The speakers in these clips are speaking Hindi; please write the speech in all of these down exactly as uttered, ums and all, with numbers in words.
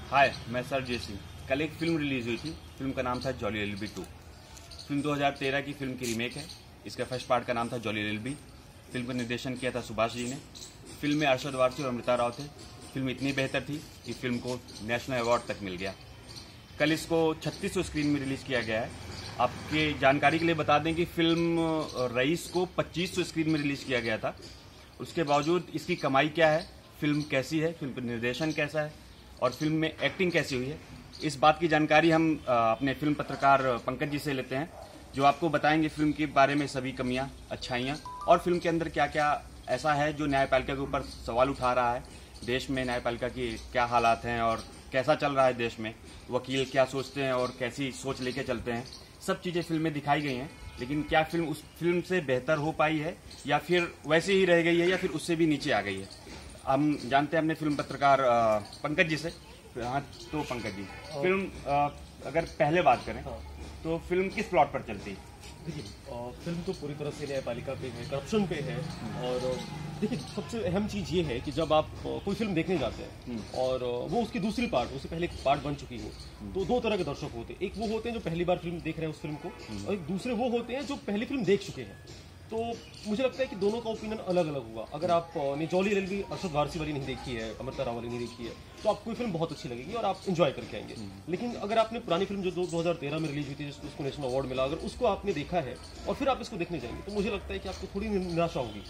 हाय, मैं सर जेसी। कल एक फिल्म रिलीज हुई थी। फिल्म का नाम था Jolly L B two. Film दो हज़ार तेरह की फिल्म की रीमेक है। इसका फर्स्ट पार्ट का नाम था जॉली एल बी। फिल्म का निर्देशन किया था सुभाष जी ने। फिल्म में अरशद वारसी और अमृता राव थे। फिल्म इतनी बेहतर थी कि फिल्म को नेशनल अवार्ड तक मिल गया। कल इसको छत्तीस सौ स्क्रीन में रिलीज किया गया है। आपके जानकारी के लिए बता दें कि फिल्म रईस को पच्चीस सौ स्क्रीन में रिलीज किया गया था। उसके बावजूद इसकी कमाई क्या है, फिल्म कैसी है, फिल्म का निर्देशन कैसा है और फिल्म में एक्टिंग कैसी हुई है, इस बात की जानकारी हम अपने फिल्म पत्रकार पंकज जी से लेते हैं, जो आपको बताएंगे फिल्म के बारे में सभी कमियां, अच्छाइयां और फिल्म के अंदर क्या क्या ऐसा है जो न्यायपालिका के ऊपर सवाल उठा रहा है। देश में न्यायपालिका की क्या हालात हैं और कैसा चल रहा है देश में, वकील क्या सोचते हैं और कैसी सोच लेके चलते हैं, सब चीज़ें फिल्म में दिखाई गई हैं। लेकिन क्या फिल्म उस फिल्म से बेहतर हो पाई है या फिर वैसे ही रह गई है या फिर उससे भी नीचे आ गई है, हम जानते हैं अपने फिल्म पत्रकार पंकज जी से। हाँ, तो पंकज जी, फिल्म आ, अगर पहले बात करें तो फिल्म किस प्लॉट पर चलती है? देखिए, फिल्म तो पूरी तरह से न्यायपालिका पे है, करप्शन पे है। और देखिए, सबसे अहम चीज़ ये है कि जब आप कोई फिल्म देखने जाते हैं और वो उसकी दूसरी पार्ट, उससे पहले एक पार्ट बन चुकी हो, तो दो तरह के दर्शक होते हैं। एक वो होते हैं जो पहली बार फिल्म देख रहे हैं उस फिल्म को, और एक दूसरे वो होते हैं जो पहली फिल्म देख चुके हैं। तो मुझे लगता है कि दोनों का ओपिनियन अलग अलग हुआ। अगर आपने जॉली एल बी अरशद वारसी वाली नहीं देखी है, अमृता राव वाली नहीं देखी है, तो आपको ये फिल्म बहुत अच्छी लगेगी और आप एंजॉय करके आएंगे। लेकिन अगर आपने पुरानी फिल्म जो दो हज़ार तेरह में रिलीज हुई थी, जिसको उसको नेशनल अवार्ड मिला, अगर उसको आपने देखा है और फिर आप इसको देखने जाएंगे, तो मुझे लगता है कि आपको थोड़ी निराशा होगी।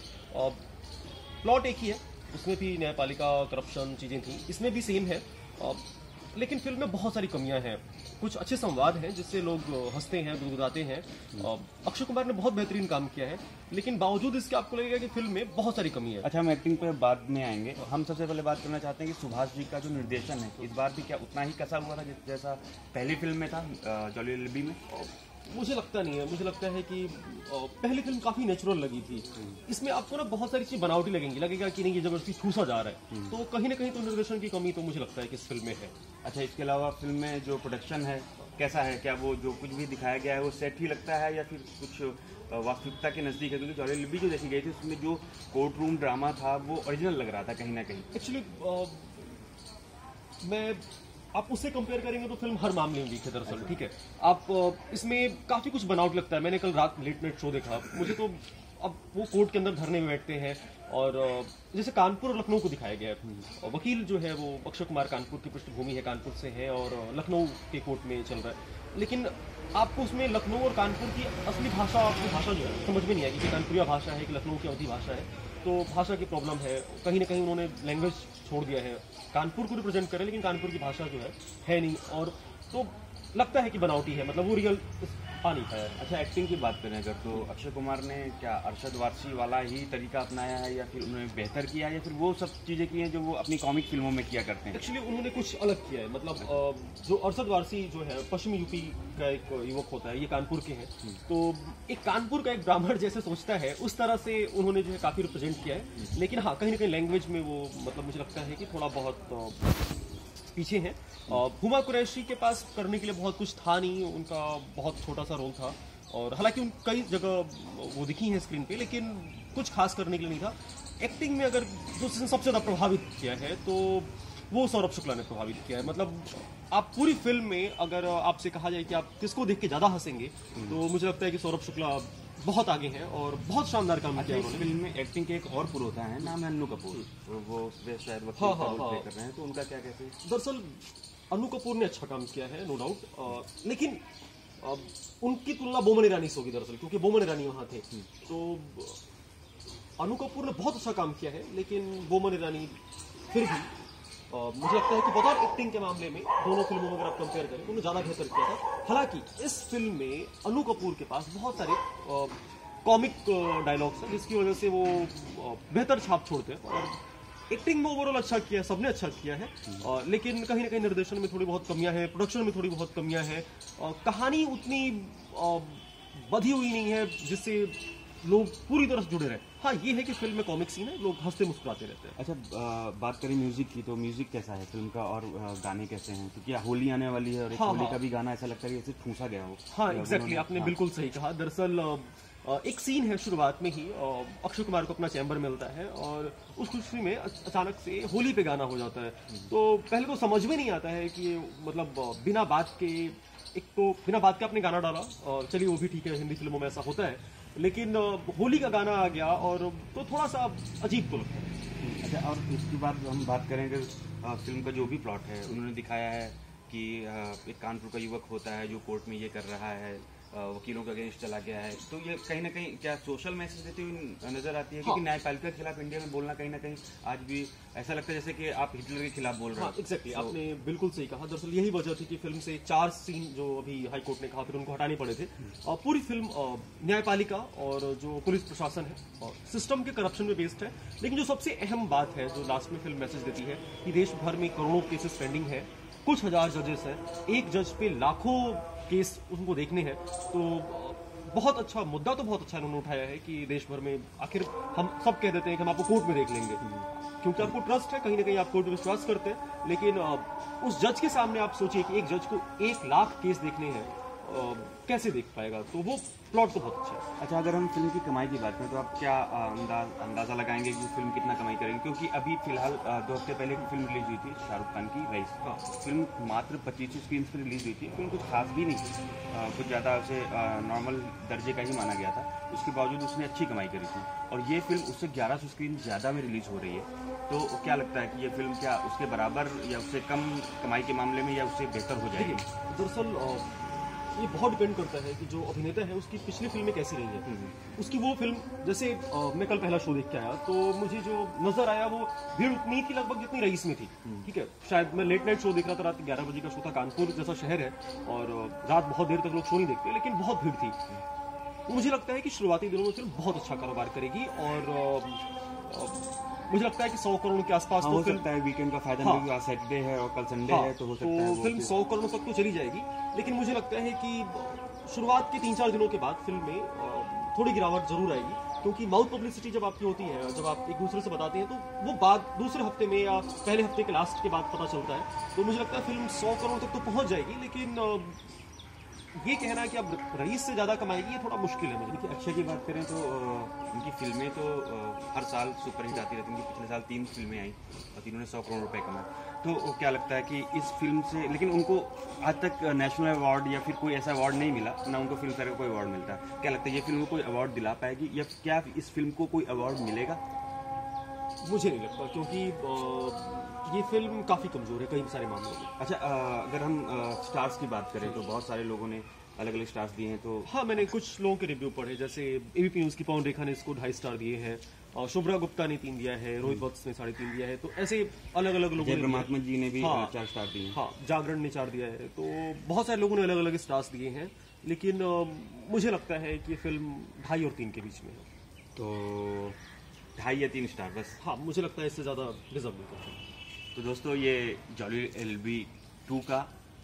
प्लॉट एक ही है, उसमें भी न्यायपालिका, करप्शन चीज़ें थी, इसमें भी सेम है। लेकिन फिल्म में बहुत सारी कमियां हैं। कुछ अच्छे संवाद हैं जिससे लोग हंसते हैं, गुदगुदाते हैं। अक्षय कुमार ने बहुत बेहतरीन काम किया है, लेकिन बावजूद इसके आपको लगेगा कि फिल्म में बहुत सारी कमी है। अच्छा, हम एक्टिंग पे बाद में आएंगे। हम सबसे पहले बात करना चाहते हैं कि सुभाष जी का जो निर्देशन है, इस बार भी क्या उतना ही कसा हुआ था जैसा पहली फिल्म में था, जॉली एल बी में? मुझे लगता नहीं है। मुझे लगता है कि पहली फिल्म काफी नेचुरल लगी थी। इसमें आपको ना बहुत सारी चीजें बनावटी लगेंगी, लगेगा कि नहीं ये जबरदस्ती ठूसा जा रहा है। तो कहीं ना कहीं तो निर्देशन की कमी तो मुझे लगता है कि इस फिल्म में है। अच्छा, इसके अलावा फिल्म में जो प्रोडक्शन है कैसा है? क्या वो जो कुछ भी दिखाया गया है वो सेट ही लगता है या फिर कुछ वास्तविकता के नजदीक है? क्योंकि जॉली एल बी जो देखी गई थी उसमें जो कोर्ट रूम ड्रामा था वो ओरिजिनल लग रहा था कहीं ना कहीं। एक्चुअली मैं आप उससे कंपेयर करेंगे तो फिल्म हर मामले में वीक है दरअसल। ठीक है, आप इसमें काफी कुछ बनावट लगता है। मैंने कल रात लेट नाइट शो देखा, मुझे तो अब वो कोर्ट के अंदर धरने में बैठते हैं और जैसे कानपुर और लखनऊ को दिखाया गया है। वकील जो है वो अक्षय कुमार कानपुर की पृष्ठभूमि है, कानपुर से है और लखनऊ के कोर्ट में चल रहा है। लेकिन आपको उसमें लखनऊ और कानपुर की असली भाषा, आपकी भाषा जो है समझ में नहीं आएगी कि कानपुरिया भाषा है कि लखनऊ की अवधी भाषा है। तो भाषा की प्रॉब्लम है, कहीं ना कहीं उन्होंने लैंग्वेज छोड़ दिया है। कानपुर को रिप्रेजेंट करें लेकिन कानपुर की भाषा जो है है नहीं, और तो लगता है कि बनावटी है, मतलब वो रियल आ नहीं पाया। अच्छा, एक्टिंग की बात करें अगर, तो अक्षय कुमार ने क्या अरशद वारसी वाला ही तरीका अपनाया है या फिर उन्होंने बेहतर किया है या फिर वो सब चीज़ें की हैं जो वो अपनी कॉमिक फिल्मों में किया करते हैं? एक्चुअली उन्होंने कुछ अलग किया है। मतलब जो अरशद वारसी जो है पश्चिमी यूपी का एक युवक होता है, ये कानपुर के हैं, तो एक कानपुर का एक ब्राह्मण जैसे सोचता है उस तरह से उन्होंने जो है काफ़ी रिप्रेजेंट किया है। लेकिन हाँ, कहीं ना कहीं लैंग्वेज में वो मतलब मुझे लगता है कि थोड़ा बहुत पीछे हैं। हुमा कुरैशी के पास करने के लिए बहुत कुछ था नहीं, उनका बहुत छोटा सा रोल था और हालांकि उन कई जगह वो दिखी हैं स्क्रीन पे, लेकिन कुछ खास करने के लिए नहीं था। एक्टिंग में अगर जो सबसे ज़्यादा प्रभावित किया है तो वो सौरभ शुक्ला ने प्रभावित किया है। मतलब आप पूरी फिल्म में अगर आपसे कहा जाए कि आप किसको देख के ज़्यादा हंसेंगे, तो मुझे लगता है कि सौरभ शुक्ला बहुत आगे हैं और बहुत शानदार काम किया उन्होंने। फिल्म में एक्टिंग के एक और पुरोधा है, नाम है अन्नू कपूर, वो शायद वकील हाँ, हाँ, का रोल हाँ। प्ले कर रहे हैं, तो उनका क्या कहते हैं? दरअसल अन्नू कपूर ने अच्छा काम किया है, नो डाउट, लेकिन आ, उनकी तुलना बोमन ईरानी से होगी दरअसल, क्योंकि बोमन ईरानी वहाँ थे। तो अन्नू कपूर ने बहुत अच्छा काम किया है, लेकिन बोमन ईरानी फिर भी आ, मुझे लगता है कि बतौर एक्टिंग के मामले में दोनों फिल्मों में अगर आप कंपेयर करें तो उन्होंने ज़्यादा बेहतर किया था। हालांकि इस फिल्म में अन्नू कपूर के पास बहुत सारे कॉमिक डायलॉग्स हैं जिसकी वजह से वो आ, बेहतर छाप छोड़ते हैं। और एक्टिंग में ओवरऑल अच्छा किया है, सबने अच्छा किया है, आ, लेकिन कहीं ना कहीं निर्देशन में थोड़ी बहुत कमियां हैं, प्रोडक्शन में थोड़ी बहुत कमियां हैं, कहानी उतनी आ, बधी हुई नहीं है जिससे लोग पूरी तरह से जुड़े रहे। हाँ, ये है कि फिल्म में कॉमिक सीन है, लोग हंसते मुस्कुराते रहते हैं। अच्छा, आ, बात करें म्यूजिक की, तो म्यूजिक कैसा है फिल्म का और आ, गाने कैसे हैं? क्योंकि होली आने वाली है और एक हाँ, होली हाँ, का भी गाना ऐसा लगता है कि जैसे ठूसा गया हो। हाँ, एग्जैक्टली, आपने हाँ। बिल्कुल सही कहा। दरअसल एक सीन है शुरुआत में ही, अक्षय कुमार को अपना चैम्बर मिलता है और उस खुशी में अचानक से होली पे गाना हो जाता है। तो पहले तो समझ में नहीं आता है कि मतलब बिना बात के, एक तो बिना बात के आपने गाना डाला और चलिए वो भी ठीक है, हिंदी फिल्मों में ऐसा होता है, लेकिन होली का गाना आ गया और तो थोड़ा सा अजीब तो लगता है। अच्छा, और इसके बाद हम बात करेंगे फिल्म का जो भी प्लॉट है, उन्होंने दिखाया है कि एक कानपुर का युवक होता है जो कोर्ट में ये कर रहा है, वकीलों के अगेंस्ट चला गया है, तो ये कहीं ना कहीं क्या सोशल मैसेज देती हुई नजर आती है? क्योंकि न्यायपालिका के खिलाफ इंडिया में बोलना कहीं ना कहीं आज भी ऐसा लगता है जैसे कि आप हिटलर के खिलाफ बोल रहे हो। एग्जैक्टली, आपने बिल्कुल सही कहा। दरअसल यही वजह थी कि फिल्म से चार सीन जो अभी हाईकोर्ट ने कहा फिर उनको हटाने पड़े थे। और पूरी फिल्म न्यायपालिका और जो पुलिस प्रशासन है और सिस्टम के करप्शन में बेस्ड है, लेकिन जो सबसे अहम बात है जो लास्ट में फिल्म मैसेज देती है कि देश भर में करोड़ों केसेस पेंडिंग है, कुछ हजार जजेस हैं, एक जज पे लाखों केस उनको देखने हैं। तो बहुत अच्छा मुद्दा, तो बहुत अच्छा इन्होंने उठाया है कि देश भर में आखिर हम सब कह देते हैं कि हम आपको कोर्ट में देख लेंगे, क्योंकि आपको ट्रस्ट है, कहीं ना कहीं आप कोर्ट में विश्वास करते हैं, लेकिन उस जज के सामने आप सोचिए कि एक जज को एक लाख केस देखने हैं, कैसे देख पाएगा? तो वो प्लॉट तो बहुत अच्छा है। अच्छा, अगर हम फिल्म की कमाई की बात करें तो आप क्या अंदाज अंदाज़ा लगाएंगे कि फिल्म कितना कमाई करेगी? क्योंकि अभी फिलहाल दो हफ्ते पहले एक फिल्म रिलीज हुई थी शाहरुख खान की, रईस। हाँ, फिल्म मात्र पच्चीस सौ स्क्रीन पर रिलीज हुई थी। फिल्म कुछ खास भी नहीं थी, कुछ ज़्यादा उसे नॉर्मल दर्जे का ही माना गया था, उसके बावजूद उसने अच्छी कमाई करी थी। और ये फिल्म उससे ग्यारह सौ स्क्रीन ज़्यादा में रिलीज हो रही है। तो क्या लगता है कि ये फिल्म क्या उसके बराबर या उससे कम कमाई के मामले में या उससे बेहतर हो जाएगी? दरअसल ये बहुत डिपेंड करता है कि जो अभिनेता है उसकी पिछली फिल्में कैसी रही है। उसकी वो फिल्म, जैसे आ, मैं कल पहला शो देख के आया तो मुझे जो नजर आया वो भीड़ उतनी थी लगभग जितनी रईस में थी। ठीक है, शायद मैं लेट नाइट शो देख रहा था, रात ग्यारह बजे का शो था, कानपुर जैसा शहर है और रात बहुत देर तक लोग शो नहीं देखते, लेकिन बहुत भीड़ थी। तो मुझे लगता है कि शुरुआती दिनों में फिल्म बहुत अच्छा कारोबार करेगी और आ, आ, मुझे लगता है कि सौ करोड़ के आसपास हाँ, तो हो सकता है, वीकेंड का फायदा मिलेगा, सैटरडे है और कल संडे हाँ, है, तो हो सकता तो है फिल्म सौ करोड़ तक तो चली जाएगी। लेकिन मुझे लगता है कि शुरुआत के तीन चार दिनों के बाद फिल्म में थोड़ी गिरावट जरूर आएगी, क्योंकि माउथ पब्लिसिटी जब आपकी होती है, जब आप एक दूसरे से बताते हैं, तो वो बात दूसरे हफ्ते में या पहले हफ्ते के लास्ट के बाद पता चलता है। तो मुझे लगता है फिल्म सौ करोड़ तक तो पहुंच जाएगी, लेकिन ये कहना कि अब रईस से ज्यादा कमाएगी ये थोड़ा मुश्किल है मुझे। देखिए, अक्षय की बात करें तो उनकी फिल्में तो हर साल सुपरहिट आती रहती हैं। पिछले साल तीन फिल्में आई और तीनों ने सौ करोड़ रुपए कमाए। तो क्या लगता है कि इस फिल्म से, लेकिन उनको आज तक नेशनल अवार्ड या फिर कोई ऐसा अवार्ड नहीं मिला, ना उनको फिल्म फेयर का कोई अवार्ड मिलता। क्या लगता है ये फिल्म को कोई अवार्ड दिला पाएगी या क्या इस फिल्म को कोई अवार्ड मिलेगा? मुझे नहीं लगता, क्योंकि ये फिल्म काफ़ी कमज़ोर है कई सारे मामलों में। अच्छा, अगर हम स्टार्स की बात करें तो बहुत सारे लोगों ने अलग अलग स्टार्स दिए हैं। तो हाँ, मैंने कुछ लोगों के रिव्यू पढ़े, जैसे एबीपी न्यूज़ की पवन रेखा ने इसको ढाई स्टार दिए हैं और शुभ्रा गुप्ता ने तीन दिया है, रोहित वत्स ने साढ़े तीन दिया है। तो ऐसे अलग अलग लोगों ने, परमात्मा जी ने भी हाँ, चार स्टार दिए। हाँ, जागरण ने चार दिया है। तो बहुत सारे लोगों ने अलग अलग स्टार्स दिए हैं, लेकिन मुझे लगता है कि फिल्म ढाई और तीन के बीच में है। तो ढाई या तीन स्टार बस? हाँ, मुझे लगता है इससे ज़्यादा डिजर्व नहीं करता। तो दोस्तों, ये जॉली एल बी टू का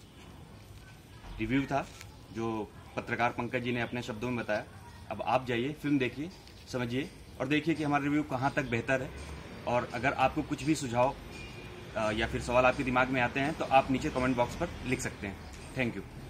रिव्यू था जो पत्रकार पंकज जी ने अपने शब्दों में बताया। अब आप जाइए, फिल्म देखिए, समझिए और देखिए कि हमारा रिव्यू कहाँ तक बेहतर है। और अगर आपको कुछ भी सुझाव या फिर सवाल आपके दिमाग में आते हैं तो आप नीचे कमेंट बॉक्स पर लिख सकते हैं। Thank you.